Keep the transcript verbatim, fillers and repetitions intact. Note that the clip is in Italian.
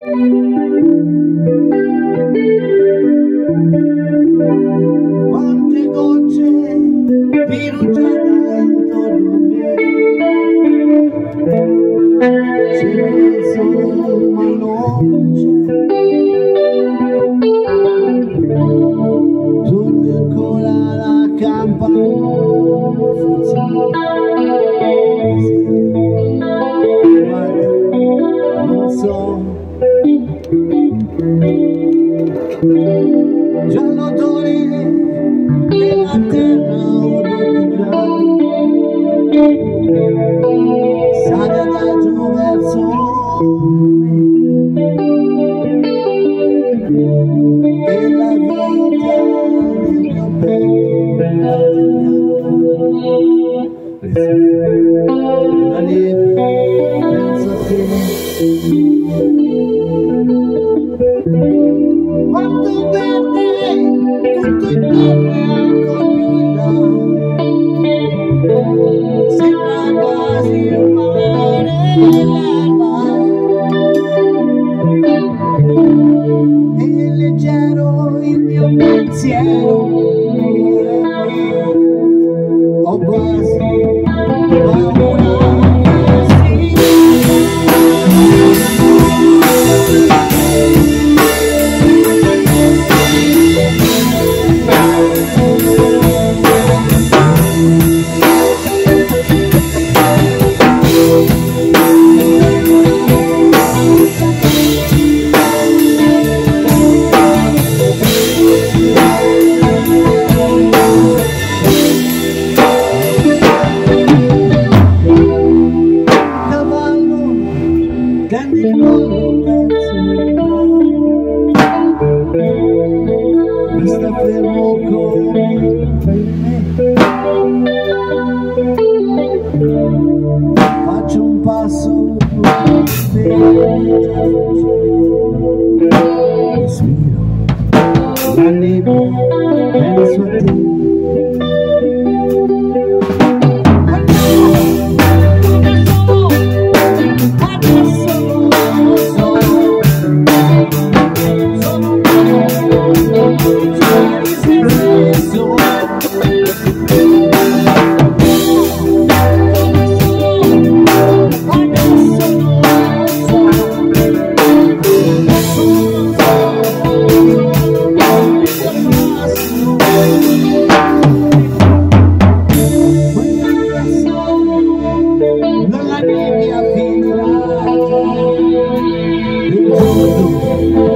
Quante gocce di rugiada intorno a me, c'è il sole ma non c'è, torna ancora la campana, forse guarda, non so, già l'odore della terra odorerà, sale adagio verso me, e la vita nel mio petto respiro la neve, penso a te. Quanto verde tutto intorno ancora più in là, sembra quasi un mare nell'alba, e leggero il mio pensiero, ho quasi paura. Prendi il volo verso il mare, mi sta fermo come me, faccio un passo respiro la nebbia, penso a te. La nebbia finirà, il giorno